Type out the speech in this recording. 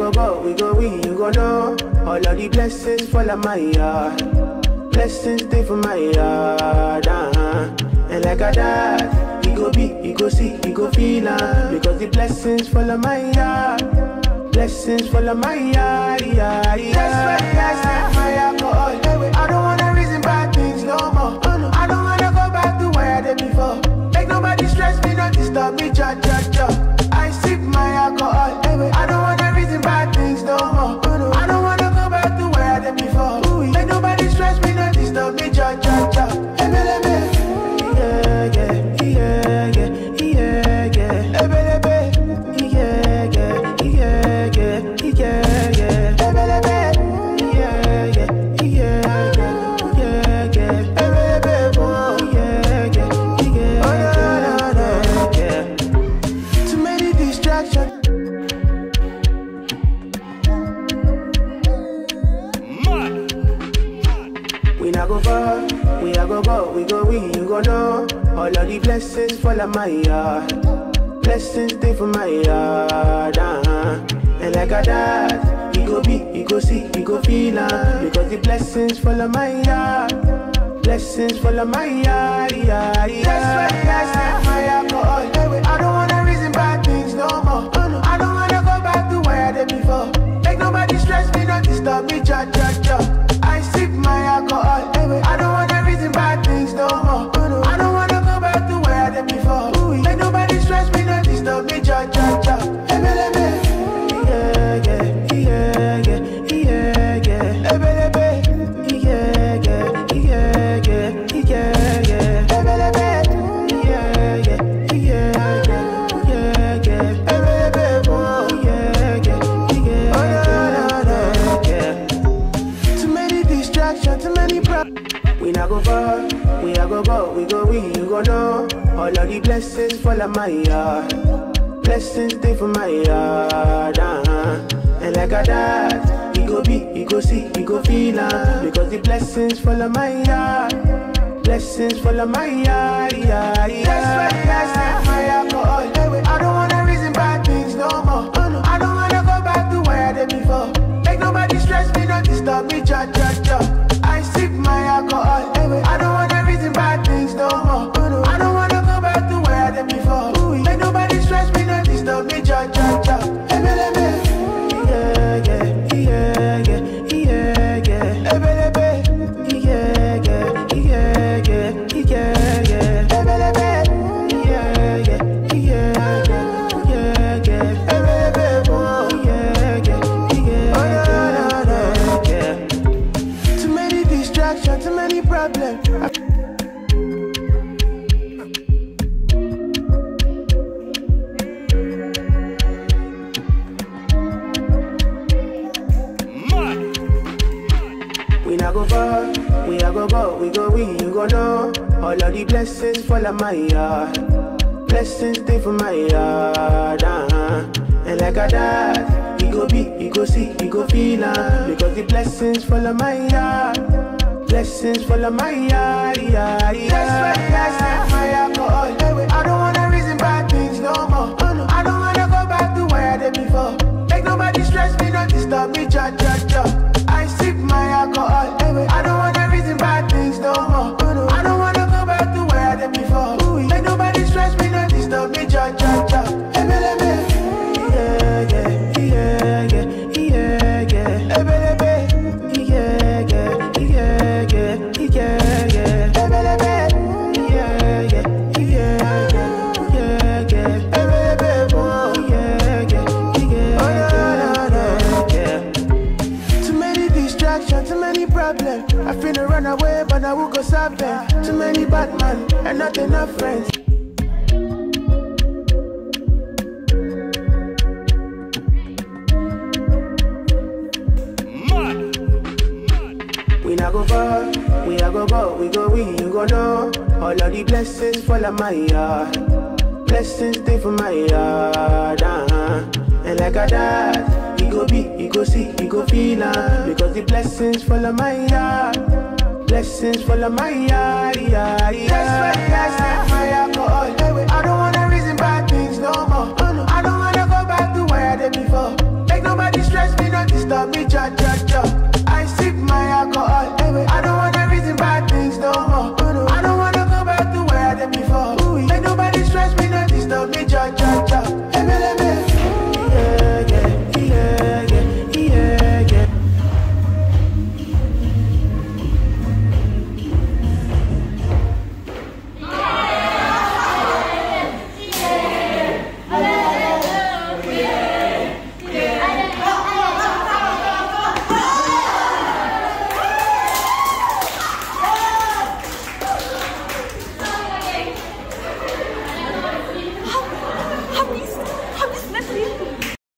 we go win, you go know. All of the blessings fall on my yard. Blessings stay for my yard, And like a dad, he go be, he go see, he go feel, because the blessings fall on my yard. Blessings fall on my yard, That's my alcohol. I don't wanna reason bad things no more. I don't wanna go back to where I did before. Make nobody stress me, not disturb me, cha. I sip my alcohol. I don't wanna reason bad things no more. I don't wanna go back to where I did before. Make nobody stress me, not disturb me, cha. We go win, you go know. All of the blessings fall on my yard. Blessings stay for my yard, And like a dad, he go be, he go see, he go feel, because the blessings fall on my yard. Blessings fall on my yard, That's my alcohol. I don't wanna reason bad things no more. I don't wanna go back to where I did before. Make nobody stress me, not disturb me, cha. I sip my alcohol. I don't wanna reason bad things no more. I don't wanna go back to where I did before. Make nobody stress me, not disturb me, cha. We go win, you go know. All of the blessings fall on my yard. Blessings stay for my yard, And like a dad, he go be, he go see, he go feel, because the blessings fall on my yard. Blessings fall on my yard, That's my alcohol. I don't wanna reason bad things no more. I don't wanna go back to where I did before. Make nobody stress me, not disturb me, cha. I sip my alcohol. I don't wanna reason bad things no more. I don't wanna go back to where I did before. Make nobody stress me, not disturb me, cha. We go win, you go know. All of the blessings fall on my yard. Blessings stay for my yard, And like a dad, he go be, he go see, he go feel, because the blessings fall on my yard. Blessings fall on my yard, That's my alcohol. I don't wanna reason bad things no more. I don't wanna go back to where I did before. Make nobody stress me, not disturb me, cha. I sip my alcohol. I don't wanna reason bad things no more. I don't wanna go back to where I did before. Make nobody stress me, not disturb me, cha. I finna run away, but I will go solve them. Too many bad men and not enough friends. We not go far, we a go, we go win, you go know. All of the blessings fall on my yard. Blessings stay for my yard, And like a dad, he go be, he go see, he go feel, because the blessings fall on my yard. Blessings fall on my yard, That's my alcohol. I don't